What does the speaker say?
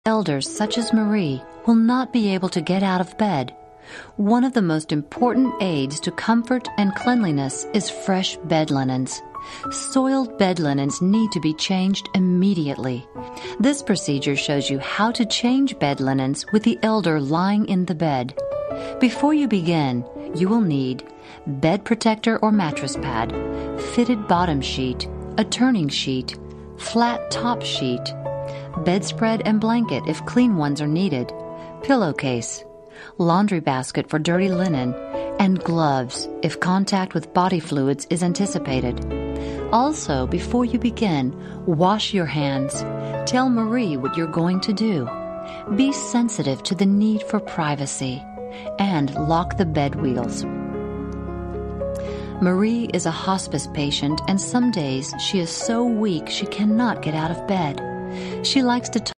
Elders such as Marie will not be able to get out of bed. One of the most important aids to comfort and cleanliness is fresh bed linens. Soiled bed linens need to be changed immediately. This procedure shows you how to change bed linens with the elder lying in the bed. Before you begin, you will need bed protector or mattress pad, fitted bottom sheet, a turning sheet, flat top sheet, bedspread and blanket if clean ones are needed, pillowcase, laundry basket for dirty linen, and gloves if contact with body fluids is anticipated. Also, before you begin, wash your hands. Tell Marie what you're going to do. Be sensitive to the need for privacy, and lock the bed wheels. Marie is a hospice patient, and some days she is so weak she cannot get out of bed. She likes to